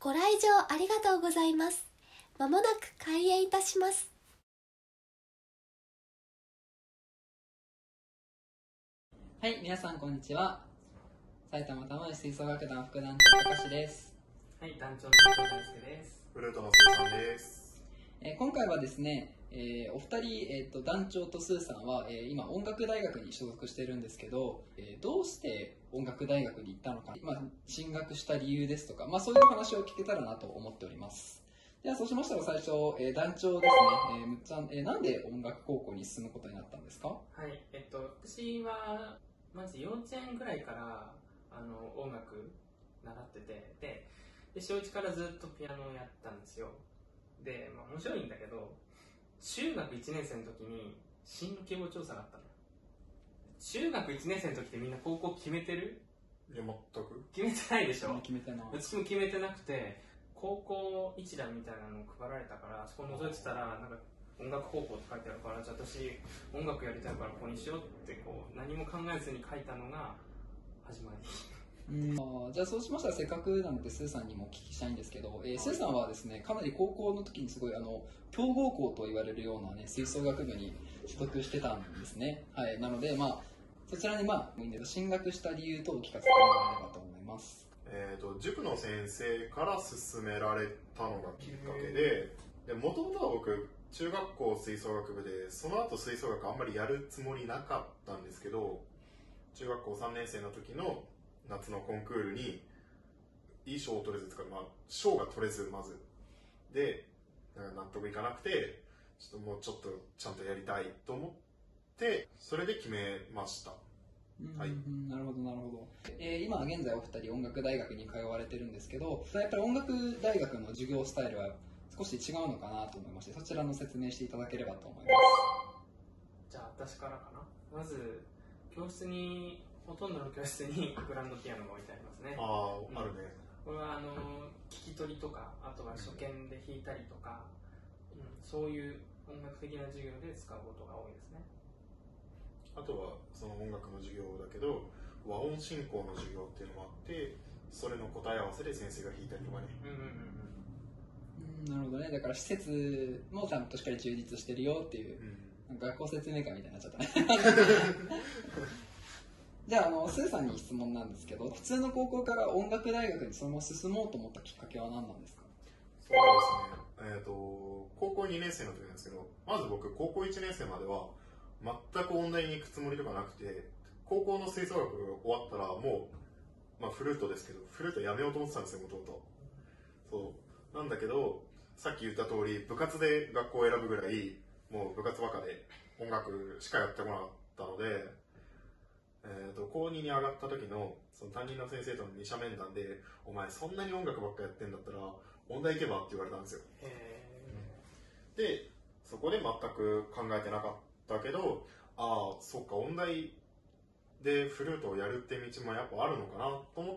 ご来場ありがとうございます。まもなく開演いたします。 はい、皆さんこんにちは。埼玉玉井吹奏楽団副団長高橋です。 はい、団長の伊藤大輔です。 フルートのスーさんです。 今回はですね、お二人、団長とスーさんは、今音楽大学に所属してるんですけど、どうして音楽大学に行ったのか、進学した理由ですとか、そういう話を聞けたらなと思っております。ではそうしましたら最初、団長ですね、むっちゃん、なんで音楽高校に進むことになったんですか？ はい、私はまず幼稚園ぐらいから音楽習ってて、で小1からずっとピアノをやったんですよ。で、面白いんだけど、中学1年生の時に進路希望調査があったの。中学1年生の時ってみんな高校決めてる？ いや、全く決めてないでしょ。 決めてない。 私も決めてなくて、高校一覧みたいなのを配られたから、そこ覗いてたらなんか音楽高校って書いてあるから、じゃあ私音楽やりたいからここにしようってこう何も考えずに書いたのが始まり。 じゃあそうしましたらせっかくなのでスーさんにもお聞きしたいんですけど、スーさんはですね、かなり高校の時にすごい強豪校と言われるようなね吹奏楽部に所属してたんですね。はい、なのでそちらに進学した理由とお聞かせてもらえればと思います。 塾の先生から勧められたのがきっかけで、もともとは僕中学校吹奏楽部で、その後吹奏楽あんまりやるつもりなかったんですけど、中学校3年生の時の夏のコンクールにいい賞を取れず賞が取れず、まずで納得いかなくて、もうちょっとちゃんとやりたいと思ってそれで決めました。はい、 なるほどなるほど。今現在お二人音楽大学に通われてるんですけど、やっぱり音楽大学の授業スタイルは少し違うのかなと思いまして、そちらの説明していただければと思います。 じゃあ私からかな。まずほとんどの教室にグランドピアノが置いてありますね。 あるね。 これは聞き取りとか、あとは初見で弾いたりとか、そういう音楽的な授業で使うことが多いですね。 あとはその音楽の授業だけど和音進行の授業っていうのもあって、それの答え合わせで先生が弾いたりとかね。 なるほどね。だから施設もちゃんとしっかり充実してるよっていう、学校説明会みたいになっちゃったね。じゃあ、スーさんに質問なんですけど、普通の高校から音楽大学にそのまま進もうと思ったきっかけは何なんですか？ そうですね、高校2年生の時なんですけど、まず僕高校1年生までは全く音大に行くつもりとかなくて、高校の吹奏楽が終わったらもう、フルートですけど、フルートやめようと思ってたんですよ、もともと。そうなんだけど、さっき言った通り部活で学校を選ぶぐらいもう部活ばかで音楽しかやってこなかったので、高2に上がった時のその担任の先生との二者面談で、お前そんなに音楽ばっかやってんだったら音大行けばって言われたんですよ。でそこで全く考えてなかったけど、そっか、音大でフルートをやるって道もやっぱあるのかなと思って、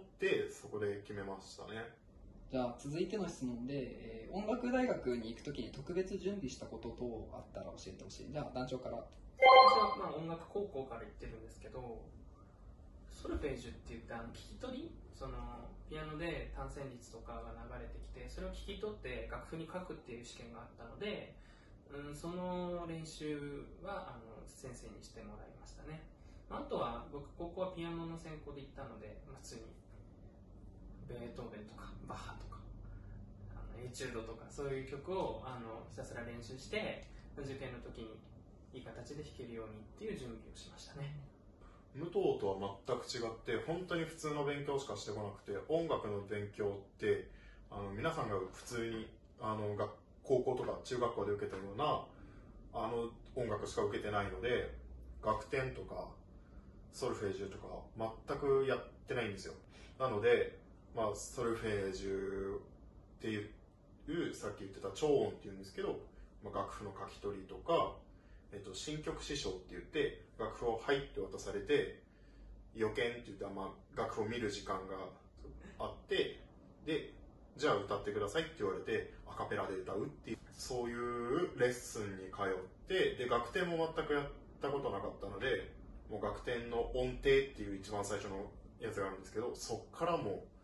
そこで決めましたね。 じゃあ続いての質問で、音楽大学に行くときに特別準備したこと等あったら教えてほしい。じゃあ団長から。 私は音楽高校から行ってるんですけど、ソルフェージュって言って聞き取り、ピアノで単線律とかが流れてきて、それを聞き取って楽譜に書くっていう試験があったので、その練習は先生にしてもらいましたね。あとは僕高校はピアノの専攻で行ったので、普通にベートーベンとかバッハとかエチュードとかそういう曲をひたすら練習して、受験の時にいい形で弾けるようにっていう準備をしましたね。 武藤とは全く違って、本当に普通の勉強しかしてこなくて、音楽の勉強って皆さんが普通に高校とか中学校で受けたような音楽しか受けてないので、楽典とかソルフェージュとか全くやってないんですよ。なので、ソルフェージュっていうさっき言ってた超音っていうんですけど、楽譜の書き取りとか、新曲師匠って言って楽譜を入って渡されて、予見って言って、楽譜を見る時間があって、でじゃあ歌ってくださいって言われてアカペラで歌うっていう、そういうレッスンに通って、で楽典も全くやったことなかったので、もう楽典の音程っていう一番最初のやつがあるんですけど、そっからも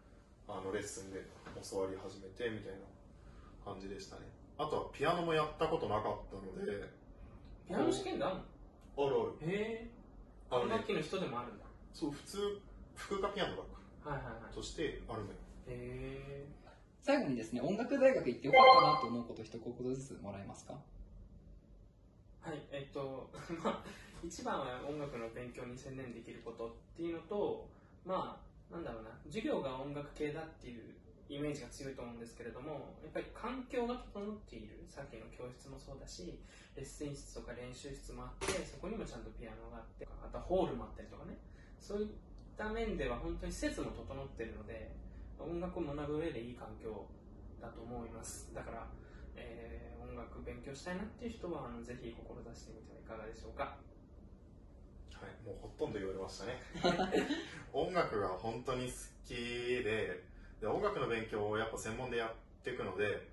レッスンで教わり始めてみたいな感じでしたね。あとはピアノもやったことなかったので。 ピアノ試験であるの？ あるある。 へえ。管楽器の人でもあるんだ。 そう、普通副科ピアノはいはいはい。 としてあるのよ。 へえ。 最後にですね、音楽大学行ってよかったなと思うこと一言ずつもらえますか？ はい、まあ、一番は音楽の勉強に専念できることっていうのと、まあ、なんだろうな、授業が音楽系だっていうイメージが強いと思うんですけれども、やっぱり環境が整っている、さっきの教室もそうだし、レッスン室とか練習室もあって、そこにもちゃんとピアノがあって、あとはホールもあったりとかね、そういった面では本当に施設も整っているので、音楽を学ぶ上でいい環境だと思います。だから、音楽勉強したいなっていう人はぜひ志してみてはいかがでしょうか。 はい、もうほとんど言われましたね。音楽が本当に好きで、音楽の勉強をやっぱ専門でやっていくので、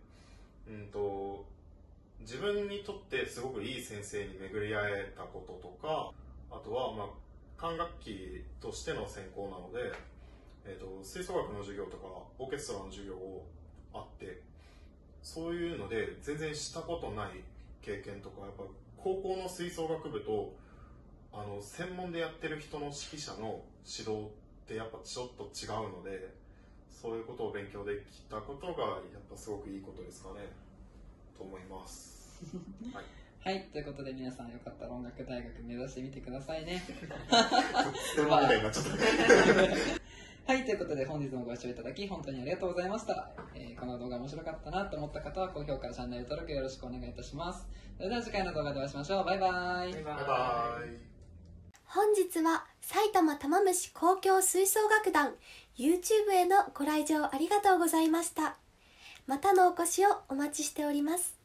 自分にとってすごくいい先生に巡り会えたこととか、あとは、管楽器としての専攻なので、吹奏楽の授業とかオーケストラの授業をあって、そういうので全然したことない経験とか、やっぱ高校の吹奏楽部と専門でやってる人の指揮者の指導ってやっぱちょっと違うので、そういうことを勉強できたことがやっぱすごくいいことですかねと思います。はいはい、ということで皆さんよかったら音楽大学目指してみてくださいね。 質問みたいになっちゃった。 はい、ということで本日もご視聴いただき本当にありがとうございました。この動画面白かったなと思った方は高評価、チャンネル登録よろしくお願いいたします。それでは次回の動画でお会いしましょう。バイバイ。 バイババイバイ。 本日は埼玉玉虫交響吹奏楽団 YouTube へのご来場ありがとうございました。またのお越しをお待ちしております。